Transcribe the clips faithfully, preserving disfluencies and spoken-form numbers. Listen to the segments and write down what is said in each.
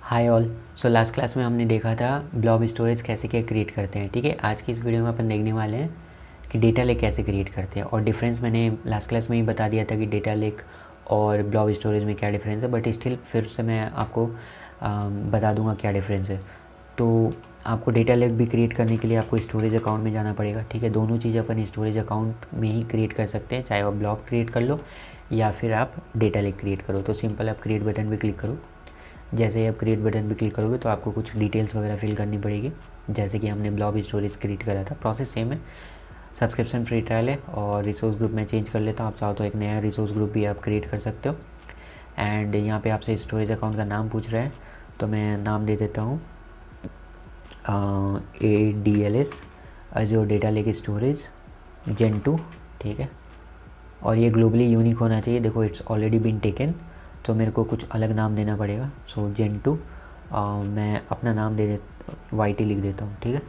हाय all. So last class में हमने देखा था ब्लॉब स्टोरेज कैसे क्या क्रिएट करते हैं। ठीक है, आज की इस वीडियो में अपन देखने वाले हैं कि डेटा लेक कैसे क्रिएट करते हैं। और डिफरेंस मैंने लास्ट क्लास में ही बता दिया था कि डेटा लेक और ब्लॉब स्टोरेज में क्या डिफरेंस है, बट स्टिल फिर से मैं आपको आ, बता दूंगा क्या डिफरेंस है। तो आपको डेटा लेक भी क्रिएट करने के लिए आपको स्टोरेज अकाउंट में जाना पड़ेगा। ठीक है, दोनों चीज़ अपन स्टोरेज अकाउंट में ही क्रिएट कर सकते हैं, चाहे आप ब्लॉब क्रिएट कर लो या फिर आप डेटा लेक क्रिएट करो। तो सिंपल आप क्रिएट बटन पे क्लिक करो। जैसे ही आप क्रिएट बटन पे क्लिक करोगे तो आपको कुछ डिटेल्स वगैरह फिल करनी पड़ेगी, जैसे कि हमने ब्लॉब स्टोरेज क्रिएट करा था। प्रोसेस सेम है, सब्सक्रिप्शन फ्री ट्रायल है। और रिसोर्स ग्रुप में चेंज कर लेता हूँ, आप चाहो तो एक नया रिसोर्स ग्रुप भी आप क्रिएट कर सकते हो। एंड यहाँ पे आपसे स्टोरेज अकाउंट का नाम पूछ रहा है, तो मैं नाम दे देता हूँ A D L S Azure data lake storage gen two. ठीक है, और ये ग्लोबली यूनिक होना चाहिए। देखो इट्स ऑलरेडी बीन टेकन, तो मेरे को कुछ अलग नाम देना पड़ेगा। सो जेन टू मैं अपना नाम दे दे वाई टी लिख देता हूँ। ठीक है,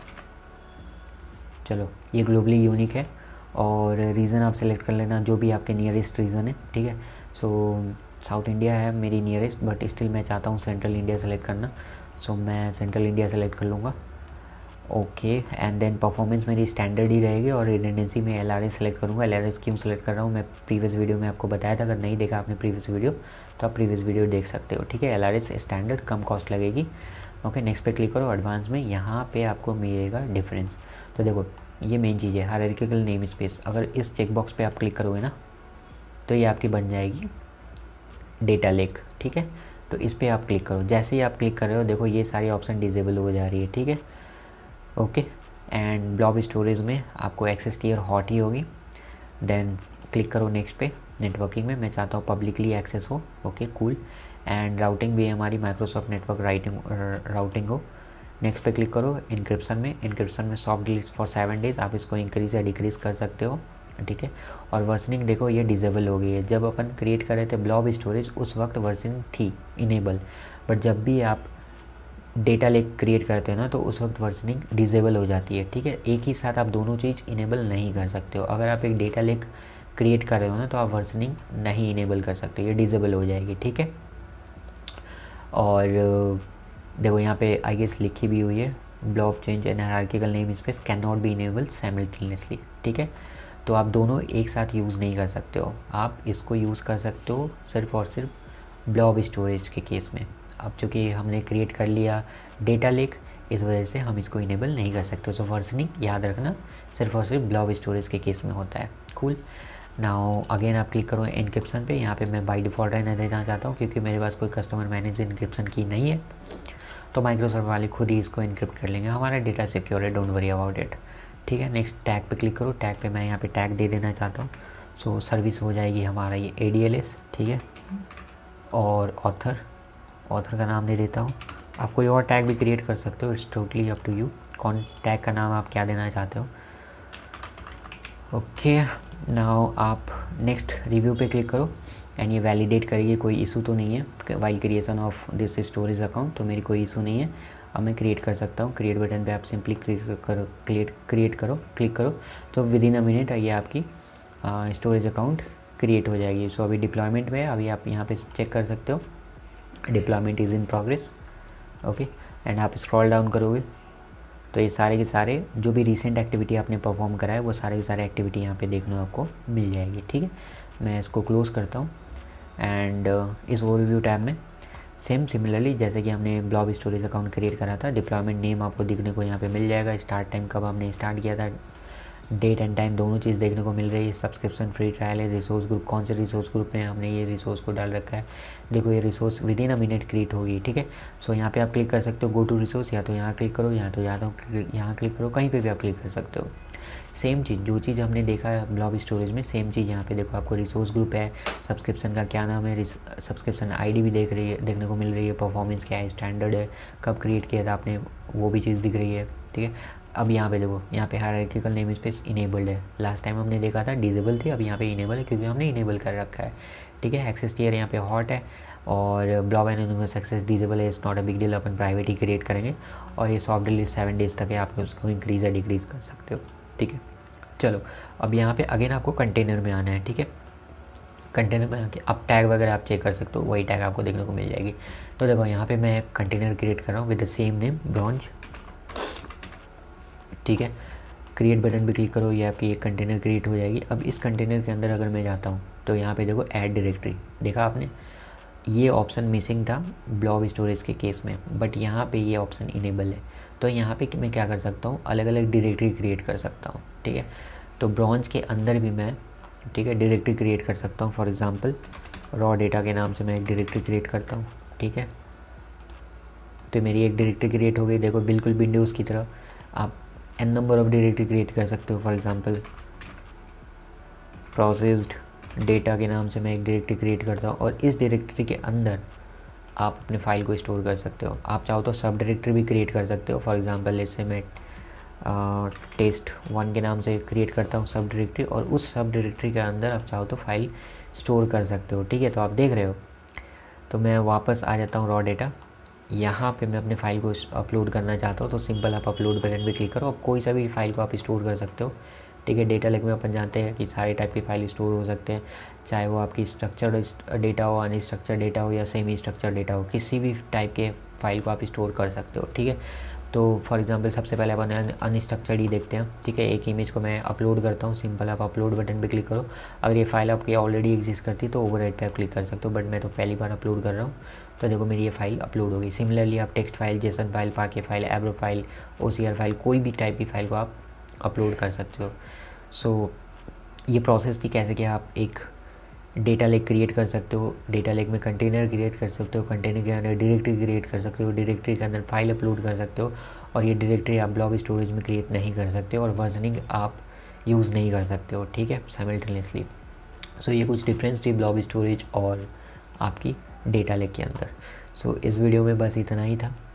चलो ये ग्लोबली यूनिक है। और रीज़न आप सेलेक्ट कर लेना जो भी आपके नियरेस्ट रीज़न है। ठीक है, सो साउथ इंडिया है मेरी नियरेस्ट, बट स्टिल मैं चाहता हूँ सेंट्रल इंडिया सेलेक्ट करना। सो so, मैं सेंट्रल इंडिया सेलेक्ट कर लूँगा। ओके, एंड देन परफॉर्मेंस मेरी स्टैंडर्ड ही रहेगी। और रिडंडेंसी में एल आर एस सेलेक्ट करूँगा। एल आर एस क्यों सेलेक्ट कर रहा हूँ, मैं प्रीवियस वीडियो में आपको बताया था। अगर नहीं देखा आपने प्रीवियस वीडियो तो आप प्रीवियस वीडियो देख सकते हो। ठीक है, एल आर एस स्टैंडर्ड कम कॉस्ट लगेगी। ओके, नेक्स्ट पे क्लिक करो। एडवांस में यहाँ पे आपको मिलेगा डिफरेंस। तो देखो ये मेन चीज़ है, हायरार्किकल नेम स्पेस। अगर इस चेकबॉक्स पे आप क्लिक करोगे ना तो ये आपकी बन जाएगी डेटा लेक। ठीक है, तो इस पर आप क्लिक करो। जैसे ही आप क्लिक कर रहे हो देखो ये सारी ऑप्शन डिजेबल हो जा रही है। ठीक है, ओके। एंड ब्लॉब स्टोरेज में आपको एक्सेस टियर हॉट ही होगी। देन क्लिक करो नेक्स्ट पे। नेटवर्किंग में मैं चाहता हूँ पब्लिकली एक्सेस हो। Okay cool. एंड राउटिंग भी हमारी माइक्रोसॉफ्ट नेटवर्क राइटिंग राउटिंग हो। नेक्स्ट पे क्लिक करो। इनक्रिप्शन में इनक्रिप्शन में soft delete for seven days, आप इसको इंक्रीज़ या डिक्रीज़ कर सकते हो। ठीक है, और वर्सनिंग देखो ये डिजेबल हो गई है। जब अपन क्रिएट कर रहे थे ब्लॉब स्टोरेज उस वक्त वर्सनिंग थी इनेबल, बट जब भी आप डेटा लेक क्रिएट करते हैं ना तो उस वक्त वर्सनिंग डिजेबल हो जाती है। ठीक है, एक ही साथ आप दोनों चीज़ इनेबल नहीं कर सकते हो। अगर आप एक डेटा लेक क्रिएट कर रहे हो ना तो आप वर्सनिंग नहीं इनेबल कर सकते, ये डिजेबल हो जाएगी। ठीक है, और देखो यहाँ पे आई गेस लिखी भी हुई है blob change and hierarchical name space can not be enable simultaneously. ठीक है, तो आप दोनों एक साथ यूज़ नहीं कर सकते हो। आप इसको यूज़ कर सकते हो सिर्फ और सिर्फ ब्लॉब स्टोरेज के केस में। अब चूँकि हमने क्रिएट कर लिया डेटा लेक, इस वजह से हम इसको इनेबल नहीं कर सकते। सो वर्सनिंग याद रखना सिर्फ और सिर्फ ब्लॉब स्टोरेज के केस में होता है। कूल। नाउ अगेन आप क्लिक करो इनक्रिप्शन पे। यहाँ पे मैं बाय डिफ़ॉल्ट रहना देना चाहता हूँ क्योंकि मेरे पास कोई कस्टमर मैनेज इनक्रिप्शन की नहीं है, तो माइक्रोसॉफ्ट वाले खुद ही इसको इनक्रिप्ट कर लेंगे। हमारा डेटा सिक्योर है, डोंट वरी अबाउट इट। ठीक है, नेक्स्ट टैग पे क्लिक करो। टैग पे मैं यहाँ पे टैग दे देना चाहता हूँ। सो सर्विस हो जाएगी हमारा ये ए डी एल एस। ठीक है, और ऑथर ऑथर का नाम दे देता हूँ। आप कोई और टैग भी क्रिएट कर सकते हो, it's totally up to you. कौन टैग का नाम आप क्या देना चाहते हो। ओके, नाउ आप नेक्स्ट रिव्यू पे क्लिक करो एंड ये वैलिडेट करिए कोई इशू तो नहीं है while creation of this storage account. तो मेरी कोई इशू नहीं है, अब मैं क्रिएट कर सकता हूँ। क्रिएट बटन पे आप सिंपली क्लिक करो, क्रिएट क्रिएट करो क्लिक करो, तो विद इन अ मिनट ये आपकी स्टोरेज अकाउंट क्रिएट हो जाएगी। सो अभी डिप्लॉयमेंट में है, अभी आप यहाँ पे चेक कर सकते हो deployment is in progress. Okay, and आप स्क्रॉल डाउन करोगे तो ये सारे के सारे जो भी रिसेंट एक्टिविटी आपने परफॉर्म करा है वो सारे के सारे एक्टिविटी यहाँ पे देखने आपको मिल जाएगी। ठीक है, मैं इसको क्लोज़ करता हूँ। एंड uh, इस ओवरव्यू टैब में सेम सिमिलरली जैसे कि हमने ब्लॉब स्टोरेज अकाउंट क्रिएट करा था, डिप्लॉयमेंट नेम आपको दिखने को यहाँ पे मिल जाएगा। स्टार्ट टाइम कब हमने स्टार्ट किया था, डेट एंड टाइम दोनों चीज़ देखने को मिल रही है। सब्सक्रिप्शन फ्री ट्रायल है। रिसोर्स ग्रुप कौन से रिसोर्स ग्रुप में हमने ये रिसोर्स को डाल रखा है, देखो ये resource within a minute create होगी। ठीक है, सो यहाँ पे आप क्लिक कर सकते हो गो टू रिसोर्स, या तो यहाँ क्लिक करो, या तो या तो यहाँ क्लिक करो, कहीं पे भी आप क्लिक कर सकते हो। सेम चीज़ जो चीज़ हमने देखा है ब्लॉब स्टोरेज में, सेम चीज़ यहाँ पे देखो आपको रिसोर्स ग्रुप है, सब्सक्रिप्शन का क्या नाम है, सब्सक्रिप्शन आईडी भी देख रही है देखने को मिल रही है, परफॉर्मेंस क्या है, स्टैंडर्ड है, कब क्रिएट किया था आपने वो भी चीज़ दिख रही है। ठीक है, अब यहाँ पे देखो यहाँ पे हायरार्किकल नेम स्पेस इनेबल्ड है। लास्ट टाइम हमने देखा था डिसेबल थी, अब यहाँ पे इनेबल है क्योंकि हमने इनेबल कर रखा है। ठीक है, एक्सेस टियर यहाँ पे हॉट है और ब्लॉब एनोनिमस एक्सेस डिसेबल है। It's not a big deal, अपन प्राइवेट ही क्रिएट करेंगे। और ये सॉफ्ट डिलीट सेवन डेज़ तक है, आप उसको इंक्रीज़ या डिक्रीज़ कर सकते हो। ठीक है, चलो अब यहाँ पे अगेन आपको कंटेनर में आना है। ठीक है, कंटेनर में आके अब टैग वगैरह आप चेक कर सकते हो, वही टैग आपको देखने को मिल जाएगी। तो देखो यहाँ पे मैं एक कंटेनर क्रिएट कर रहा हूँ with the same name bronze, ठीक है। क्रिएट बटन पे क्लिक करो, ये आपकी एक कंटेनर क्रिएट हो जाएगी। अब इस कंटेनर के अंदर अगर मैं जाता हूँ तो यहाँ पे देखो ऐड डायरेक्टरी, देखा आपने, ये ऑप्शन मिसिंग था ब्लॉब स्टोरेज के केस में, बट यहाँ पे ये ऑप्शन इनेबल है। तो यहाँ पे मैं क्या कर सकता हूँ, अलग अलग डायरेक्टरी क्रिएट कर सकता हूँ, ठीक है। तो ब्रॉन्ज के अंदर भी मैं, ठीक है, डायरेक्टरी क्रिएट कर सकता हूँ। फॉर एग्ज़ाम्पल रॉ डेटा के नाम से मैं एक डायरेक्टरी क्रिएट करता हूँ, ठीक है। तो मेरी एक डायरेक्टरी क्रिएट हो गई। देखो बिल्कुल विंडोज़ की तरह आप n number of directory create कर सकते हो। फॉर एग्ज़ाम्पल प्रोसेस्ड डेटा के नाम से मैं एक डायरेक्टरी क्रिएट करता हूँ और इस डायरेक्टरी के अंदर आप अपने फाइल को स्टोर कर सकते हो। आप चाहो तो सब डायरेक्टरी भी क्रिएट कर सकते हो। फॉर एग्ज़ाम्पल इससे मैं टेस्ट वन के नाम से क्रिएट करता हूँ सब डायरेक्टरी, और उस सब डायरेक्टरी के अंदर आप चाहो तो फाइल स्टोर कर सकते हो, ठीक है। तो आप देख रहे हो, तो मैं वापस आ जाता हूँ रॉ डेटा। यहाँ पे मैं अपने फाइल को अपलोड करना चाहता हूँ तो सिंपल आप अपलोड बटन पे क्लिक करो। अब कोई सा भी फाइल को आप स्टोर कर सकते हो, ठीक है। डेटा लेक में अपन जानते हैं कि सारे टाइप की फाइल स्टोर हो सकते हैं, चाहे वो आपकी स्ट्रक्चर्ड डेटा हो, अनस्ट्रक्चर्ड डेटा हो या सेमी स्ट्रक्चर्ड डेटा हो, किसी भी टाइप के फाइल को आप स्टोर कर सकते हो, ठीक है। तो फॉर एग्जांपल सबसे पहले अपन अनस्ट्रक्चर्ड ही देखते हैं, ठीक है। एक इमेज को मैं अपलोड करता हूँ, सिंपल आप अपलोड बटन पे क्लिक करो। अगर ये फाइल आपकी ऑलरेडी एग्जिस्ट करती तो ओवरराइट पे आप क्लिक कर सकते हो, बट मैं तो पहली बार अपलोड कर रहा हूँ। तो देखो मेरी ये फाइल अपलोड हो गई। सिमिलरली आप text file, JSON file, Parquet file, Avro file, OCR file, कोई भी टाइप की फाइल को आप अपलोड कर सकते हो। सो so, ये प्रोसेस थी कैसे कि आप एक डेटा लेक क्रिएट कर सकते हो, डेटा लेक में कंटेनर क्रिएट कर सकते हो, कंटेनर के अंदर डायरेक्टरी क्रिएट कर सकते हो, डायरेक्टरी के अंदर फाइल अपलोड कर सकते हो, और ये डायरेक्टरी आप ब्लॉब स्टोरेज में क्रिएट नहीं कर सकते हो, और वर्जनिंग आप यूज़ नहीं कर सकते हो, ठीक है, साइमल्टेनियसली। सो ये कुछ डिफरेंस थी ब्लॉब स्टोरेज और आपकी डेटा लेक के अंदर। सो so, इस वीडियो में बस इतना ही था।